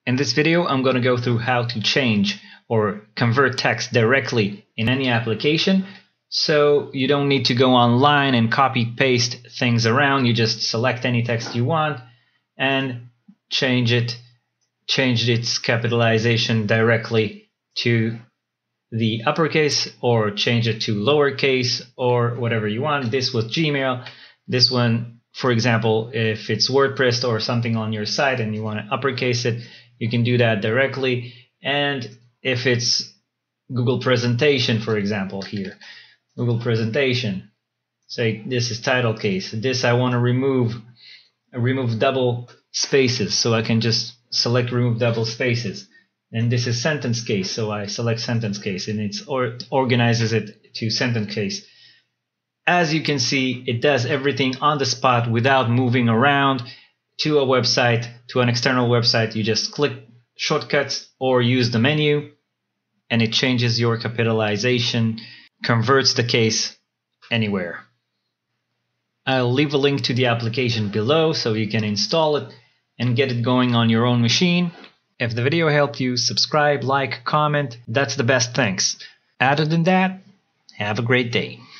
In this video, I'm going to go through how to change or convert text directly in any application. So you don't need to go online and copy paste things around. You just select any text you want and change its capitalization directly to the uppercase, or change it to lowercase, or whatever you want. This with Gmail. This one, for example, if it's WordPress or something on your site and you want to uppercase it, you can do that directly. And if it's Google Presentation, for example, here, Google Presentation, say this is title case. This I want to remove double spaces, so I can just select remove double spaces. And this is sentence case, so I select sentence case, and it organizes it to sentence case. As you can see, it does everything on the spot without moving around to a website, to an external website. You just click shortcuts or use the menu, and it changes your capitalization, converts the case anywhere. I'll leave a link to the application below so you can install it and get it going on your own machine. If the video helped you, subscribe, like, comment. That's the best thanks. Other than that, have a great day.